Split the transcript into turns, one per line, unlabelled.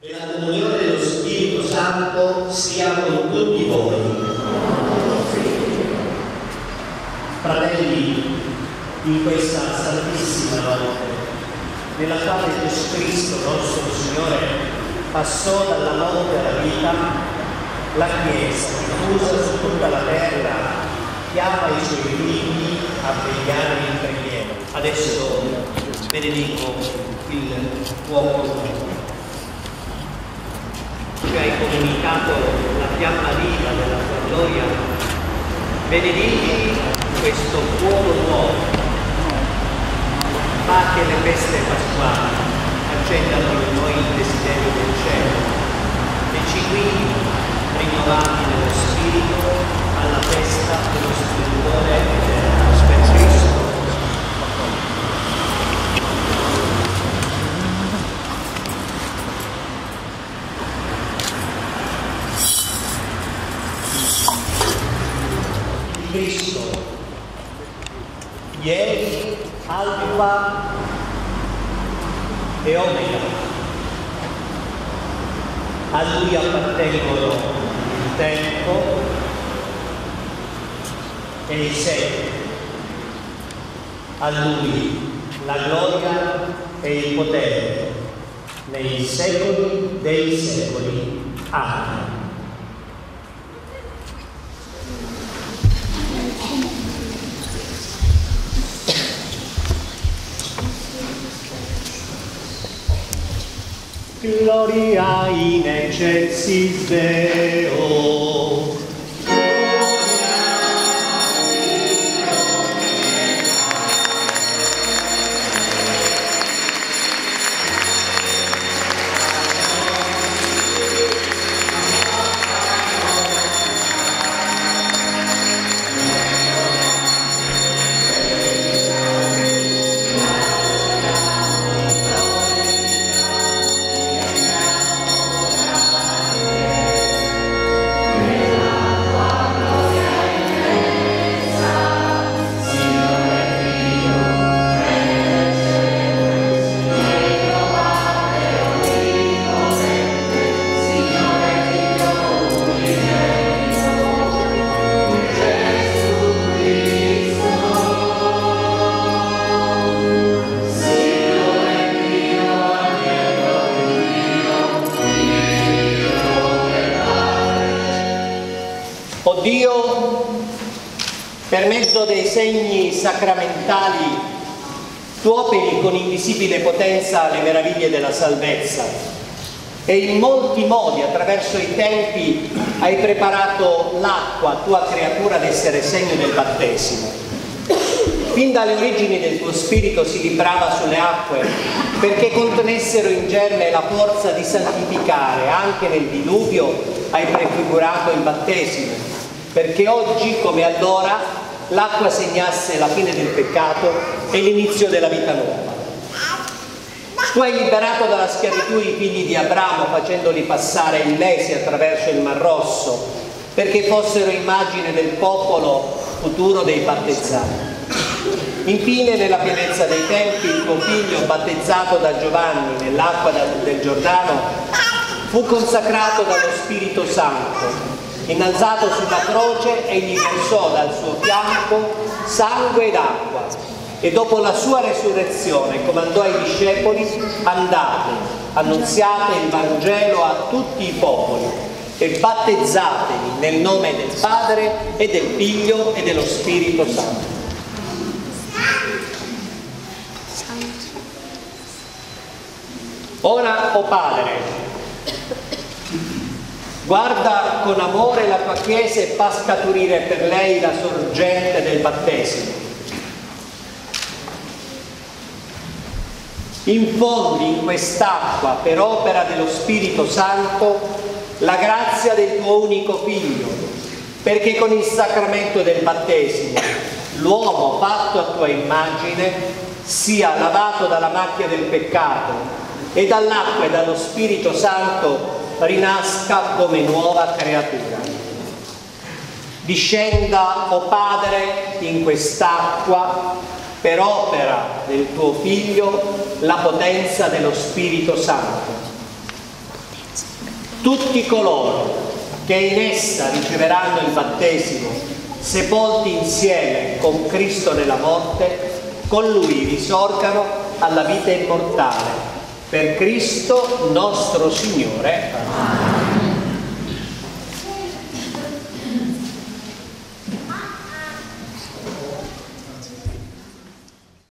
E la comunione dello Spirito Santo sia con tutti voi. Fratelli, in questa santissima notte, nella quale Gesù Cristo, nostro Signore, passò dalla morte alla vita, la Chiesa, diffusa su tutta la terra, chiama i suoi figli a vegliare in preghiera. Adesso benedico il fuoco. Ci hai comunicato la fiamma viva della tua gloria, benedici questo fuoco nuovo, fa che le feste pasquali accendano in noi il desiderio del cielo e ci guidi, rinnovati nello spirito, alla festa dello splendore eterno per Cristo. Cristo, ieri, Alfa e Omega. A Lui appartengono il tempo e i secoli. A Lui la gloria e il potere nei secoli dei secoli. Amen. Gloria in excelsis Deo. Dio, per mezzo dei segni sacramentali, tu operi con invisibile potenza le meraviglie della salvezza e in molti modi, attraverso i tempi, hai preparato l'acqua, tua creatura, ad essere segno del battesimo. Fin dalle origini del tuo spirito si librava sulle acque perché contenessero in germe la forza di santificare. Anche nel diluvio hai prefigurato il battesimo, perché oggi, come allora, l'acqua segnasse la fine del peccato e l'inizio della vita nuova. Tu hai liberato dalla schiavitù i figli di Abramo, facendoli passare illesi attraverso il Mar Rosso, perché fossero immagine del popolo futuro dei battezzati. Infine, nella pienezza dei tempi, il tuo figlio, battezzato da Giovanni nell'acqua del Giordano, fu consacrato dallo Spirito Santo. Innalzato sulla croce, egli versò dal suo fianco sangue ed acqua e dopo la sua resurrezione comandò ai discepoli: andate, annunziate il Vangelo a tutti i popoli e battezzatevi nel nome del Padre e del Figlio e dello Spirito Santo. Ora, o Padre, guarda con amore la tua Chiesa e fa scaturire per lei la sorgente del battesimo. Infondi in quest'acqua, per opera dello Spirito Santo, la grazia del tuo unico Figlio, perché con il sacramento del battesimo l'uomo fatto a tua immagine sia lavato dalla macchia del peccato e dall'acqua e dallo Spirito Santo rinasca come nuova creatura. Discenda, o Padre, in quest'acqua, per opera del tuo Figlio, la potenza dello Spirito Santo. tutti coloro che in essa riceveranno il battesimo, sepolti insieme con Cristo nella morte, con Lui risorgano alla vita immortale. Per Cristo nostro Signore.